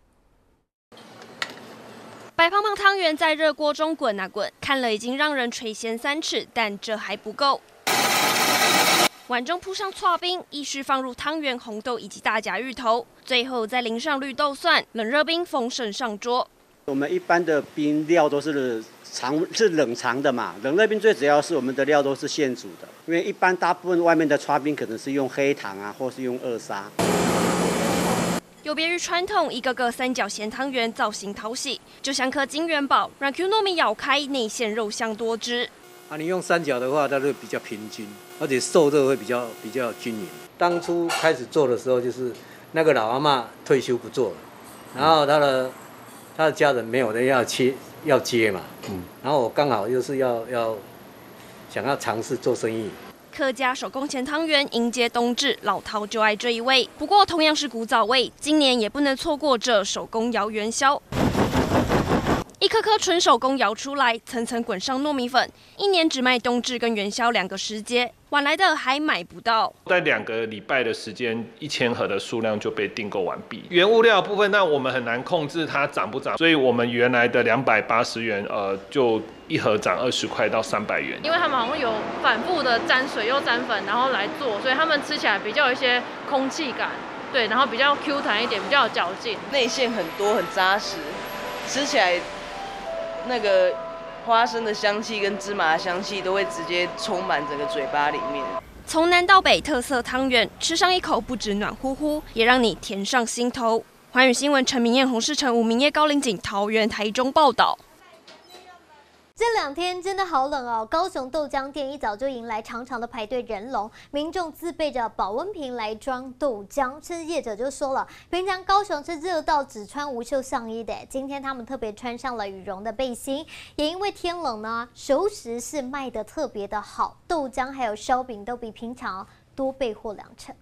Speaker 8: 白胖胖汤圆在热锅中滚啊滚，看了已经让人垂涎三尺，但这还不够。碗中铺上刨冰，依序放入汤圆、红豆以及大甲芋头，最后再淋上绿豆蒜，冷热冰丰盛上桌。
Speaker 11: 我们一般的冰料都是常是冷藏的嘛，冷热冰最主要是我们的料都是现煮的，因为一般大部分外面的刨冰可能是用黑糖啊，或是用二砂。
Speaker 8: 有别于传统一个个三角咸汤圆，造型讨喜，就像颗金元宝，让 Q 糯米咬开，内馅肉香多汁。
Speaker 19: 啊，你用三角的话，它就比较平均，而且受热会比较比较均匀。当初开始做的时候，就是那个老阿嬷退休不做了，然后他的他的家人没有人要切要接嘛，嗯，然后我刚好又是要要想要尝试做生意。
Speaker 8: 客家手工咸汤圆迎接冬至，老饕就爱这一味。不过同样是古早味，今年也不能错过这手工摇元宵。一颗颗纯手工摇出来，层层滚上糯米粉，一年只卖冬至跟元宵两个时节，晚来的还买不到。
Speaker 20: 在两个礼拜的时间，一千盒的数量就被订购完毕。原物料的部分，那我们很难控制它涨不涨，所以我们原来的两百八十元，呃，就一盒涨二十块到三百元。
Speaker 21: 因为他们好像有反复的沾水又沾粉，然后来做，所以他们吃起来比较有一些空气感，对，然后比较 Q 弹一点，比较有嚼劲，
Speaker 22: 内馅很多很扎实，吃起来。那个花生的香气跟芝麻的香气都会直接充满整个嘴巴里面。
Speaker 8: 从南到北，特色汤圆吃上一口，不止暖乎乎，也让你甜上心头。寰宇新闻陈明燕、洪世成、吴明业、高林景，桃园、台中报道。
Speaker 23: 这两天真的好冷哦！高雄豆浆店一早就迎来长长的排队人龙，民众自备着保温瓶来装豆浆，甚至业者就说了，平常高雄是热到只穿无袖上衣的，今天他们特别穿上了羽绒的背心，也因为天冷呢，熟食是卖得特别的好，豆浆还有烧饼都比平常多备货两成。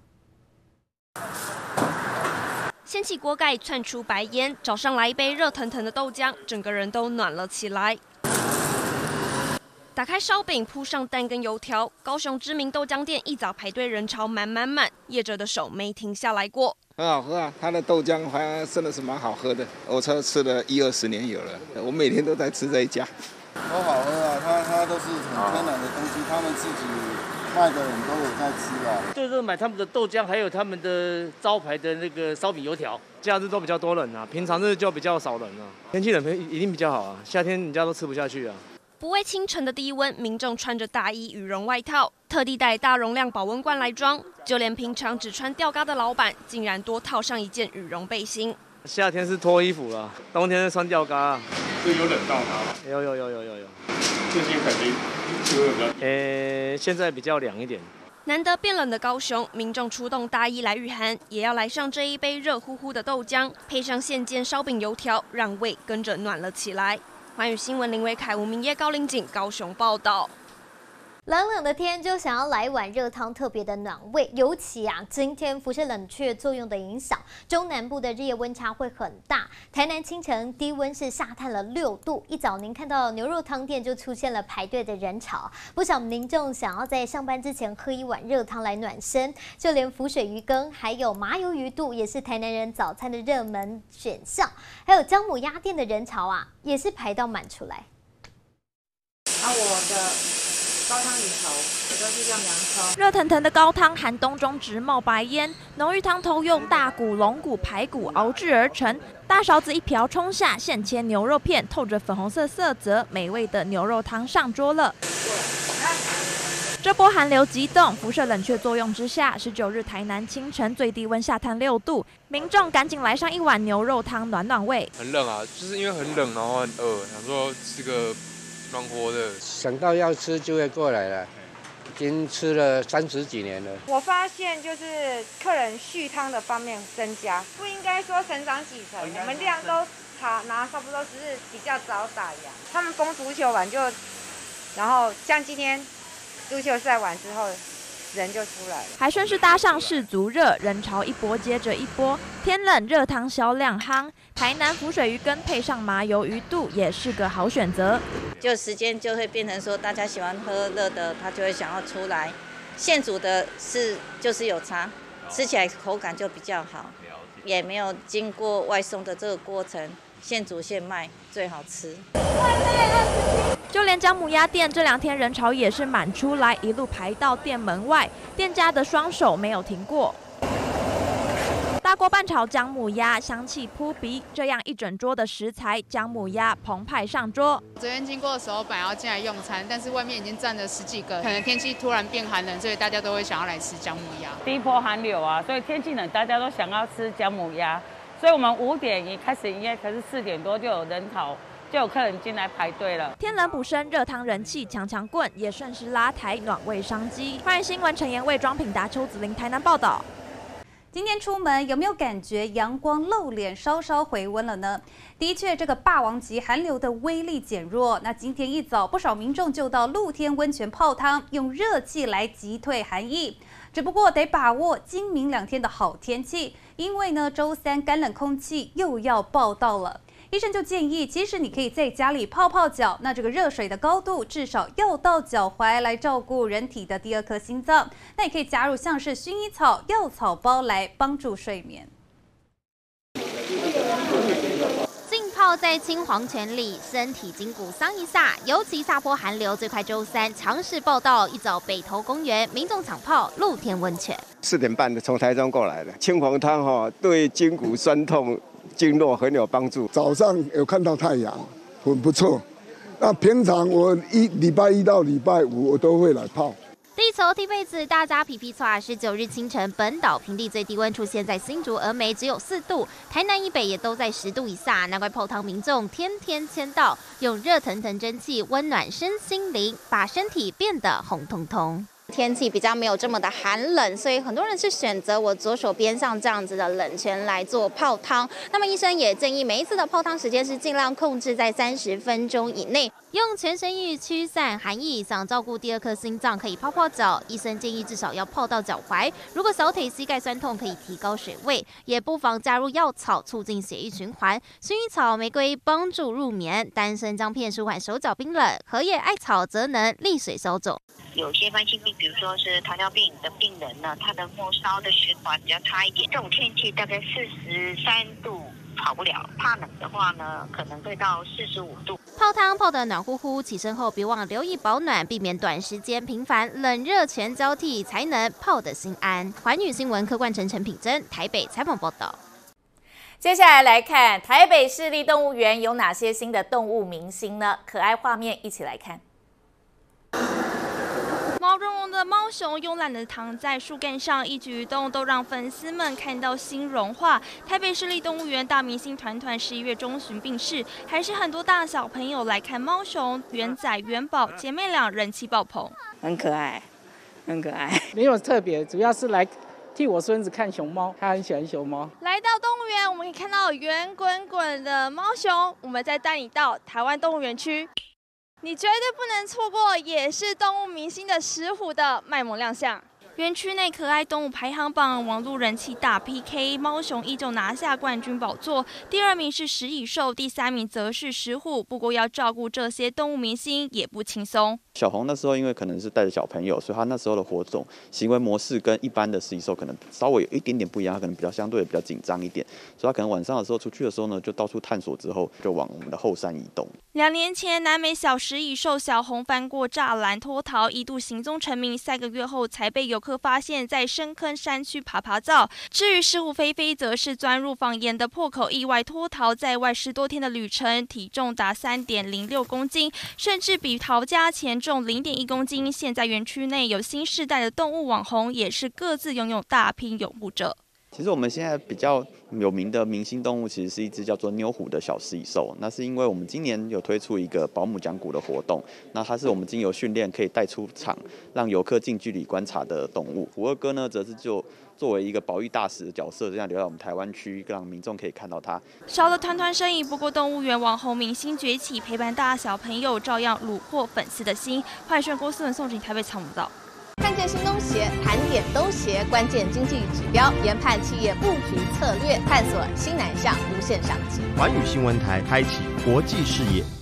Speaker 8: 掀起锅盖，窜出白烟，找上来一杯热腾腾的豆浆，整个人都暖了起来。打开烧饼，铺上蛋跟油条。高雄知名豆浆店一早排队人潮满满满，业者的手没停下来过。
Speaker 24: 很好喝啊，它的豆浆还真的是蛮好喝的，我吃吃了一二十年有了，我每天都在吃这一家。
Speaker 25: 都好喝啊，它它都是很天然的东西，他们自己卖的人都有在吃啊。
Speaker 26: 就是买他们的豆浆，还有他们的招牌的那个烧饼油条。
Speaker 27: 假日都比较多人啊，平常日就比较少人啊。天气冷一定比较好啊，夏天人家都吃不下去啊。
Speaker 8: 不畏清晨的低温，民众穿着大衣、羽绒外套，特地带大容量保温罐来装。就连平常只穿吊嘎的老板，竟然多套上一件羽绒背心。
Speaker 27: 夏天是脱衣服了，冬天是穿吊嘎、啊。
Speaker 28: 所以有冷到它吗？
Speaker 27: 有有有有有有。
Speaker 28: 最近肯定就会比较。
Speaker 27: 呃，现在比较凉一点。
Speaker 8: 难得变冷的高雄，民众出动大衣来御寒，也要来上这一杯热乎乎的豆浆，配上现煎烧饼油条，让胃跟着暖了起来。寰宇新闻林维凯、吴明业、高林景高雄报道。
Speaker 23: 冷冷的天就想要来一碗热汤，特别的暖胃。尤其啊，今天辐射冷却作用的影响，中南部的日夜温差会很大。台南清晨低温是下探了六度，一早您看到牛肉汤店就出现了排队的人潮，不少民众想要在上班之前喝一碗热汤来暖身。就连浮水鱼羹还有麻油鱼肚也是台南人早餐的热门选项。还有姜母鸭店的人潮啊，也是排到满出来。
Speaker 29: 啊，我的。高汤鱼头，我都是用洋葱。
Speaker 3: 热腾腾的高汤，寒冬中直冒白烟。浓郁汤头用大骨、龙骨、排骨熬制而成，大勺子一瓢冲下，现切牛肉片，透着粉红色色泽，美味的牛肉汤上桌了。这波寒流急冻，辐射冷却作用之下，十九日台南清晨最低温下探六度，民众赶紧来上一碗牛肉汤暖暖胃。
Speaker 34: 很冷啊，就是因为很冷，然后很饿，想说吃个暖和的。
Speaker 35: 想到要吃就会过来了，已经吃了三十几年了。
Speaker 36: 我发现就是客人续汤的方面增加，不应该说成长几成，我们量都差拿差不多，只是比较早打烊。他们风足球完就，然后像今天。 足球赛完之后，人就出来了。
Speaker 3: 还顺势搭上世足热，人潮一波接着一波。天冷热汤销量夯，台南浮水鱼羹配上麻油鱼肚也是个好选择。
Speaker 1: 就时间就会变成说，大家喜欢喝热的，他就会想要出来。现煮的是就是有差，吃起来口感就比较好，也没有经过外送的这个过程，现煮现卖最好吃。
Speaker 3: 就连姜母鸭店这两天人潮也是满出来，一路排到店门外，店家的双手没有停过。大锅拌炒姜母鸭，香气扑鼻，这样一整桌的食材，姜母鸭澎湃上桌。
Speaker 2: 昨天经过的时候，本来要进来用餐，但是外面已经站了十几个，可能天气突然变寒冷，所以大家都会想要来吃姜母鸭。
Speaker 4: 第一波寒流啊，所以天气冷，大家都想要吃姜母鸭，所以我们五点也开始营业，可是四点多就有人潮。就有客人进来排队了。
Speaker 3: 天冷补身，热汤人气强强棍，也顺势拉抬暖胃商机。欢迎新闻陈妍为庄品达、邱子玲台南报道。
Speaker 6: 今天出门有没有感觉阳光露脸，稍稍回温了呢？的确，这个霸王级寒流的威力减弱。那今天一早，不少民众就到露天温泉泡汤，用热气来击退寒意。只不过得把握今明两天的好天气，因为呢，周三干冷空气又要报到了。医生就建议，即使你可以在家里泡泡脚，那这个热水的高度至少要到脚踝，来照顾人体的第二颗心脏。那也可以加入像是薰衣草、药草包来帮助睡眠。
Speaker 5: 浸泡在青黄泉里，身体筋骨桑一下。尤其下坡寒流最快周三强势报道，一早北投公园民众抢泡露天温泉。
Speaker 7: 四点半的从台中过来的青黄汤哈，对筋骨酸痛、经络很有帮助。
Speaker 10: 早上有看到太阳，很不错。那平常我一礼拜一到礼拜五我都会来泡。
Speaker 5: 地球踢被子，大家皮皮唰。十九日清晨，本岛平地最低温出现在新竹峨眉，只有四度，台南以北也都在十度以下。难怪泡汤民众天天签到，用热腾腾蒸汽温暖身心灵，把身体变得红彤彤。天气比较没有这么的寒冷，所以很多人是选择我左手边像这样子的冷泉来做泡汤。那么医生也建议每一次的泡汤时间是尽量控制在三十分钟以内，用全身浴驱散寒意。想照顾第二颗心脏，可以泡泡脚，医生建议至少要泡到脚踝。如果小腿、膝盖酸痛，可以提高水位，也不妨加入药草，促进血液循环。薰衣草、玫瑰帮助入眠，丹参姜片舒缓手脚冰冷，荷叶、艾草则能利水消肿。
Speaker 12: 有些慢性病，比如说是糖尿病的病人呢，他的末梢的循环比较差一点。这种天气大概四十三度跑不了，怕冷的话呢，可能会到四十五度。
Speaker 5: 泡汤泡得暖乎乎，起身后别忘留意保暖，避免短时间频繁冷热全交替，才能泡得心安。环宇新闻柯冠成、陈品珍台北采访报道。
Speaker 13: 接下来来看台北市立动物园有哪些新的动物明星呢？可爱画面一起来看。
Speaker 3: 毛茸茸的猫熊慵懒地躺在树干上，一举一动都让粉丝们看到心融化。台北市立动物园大明星团团十一月中旬病逝，还是很多大小朋友来看猫熊。元仔、元宝姐妹俩人气爆棚，
Speaker 4: 很可爱，很可爱。
Speaker 14: 没有特别，主要是来替我孙子看熊猫，他很喜欢熊猫。
Speaker 3: 来到动物园，我们可以看到圆滚滚的猫熊。我们再带你到台湾动物园区。你绝对不能错过，也是动物明星的石虎的卖萌亮相。园区内可爱动物排行榜，网络人气大 P K， 猫熊依旧拿下冠军宝座，第二名是食蚁兽，第三名则是石虎。不过要照顾这些动物明星也不轻松。
Speaker 15: 小红那时候因为可能是带着小朋友，所以他那时候的活动行为模式跟一般的食蚁兽可能稍微有一点点不一样，他可能比较相对的比较紧张一点，所以他可能晚上的时候出去的时候呢，就到处探索之后，就往我们的后山移动。
Speaker 3: 两年前，南美小食蚁兽小红翻过栅栏脱逃，一度行踪成谜，三个月后才被游客发现，在深坑山区爬爬灶。至于石虎菲菲，则是钻入房檐的破口意外脱逃，在外十多天的旅程，体重达三点零六公斤，甚至比逃家前重零点一公斤。现在园区内有新世代的动物网红，也是各自拥有大批拥护者。
Speaker 15: 其实我们现在比较有名的明星动物，其实是一只叫做妞虎的小食蚁兽。那是因为我们今年有推出一个保姆讲古的活动，那它是我们经由训练可以带出场，让游客近距离观察的动物。虎二哥呢，则是就作为一个保育大使的角色，这样留在我们台湾区，让民众可以看到它。
Speaker 3: 少了团团身影，不过动物园网红明星崛起，陪伴大小朋友，照样虏获粉丝的心。换选郭思文、宋景台北采访报道。
Speaker 9: 看见新东协，盘点东协关键经济指标，研判企业布局策略，探索新南向无限商机。
Speaker 11: 寰宇新闻台开启国际视野。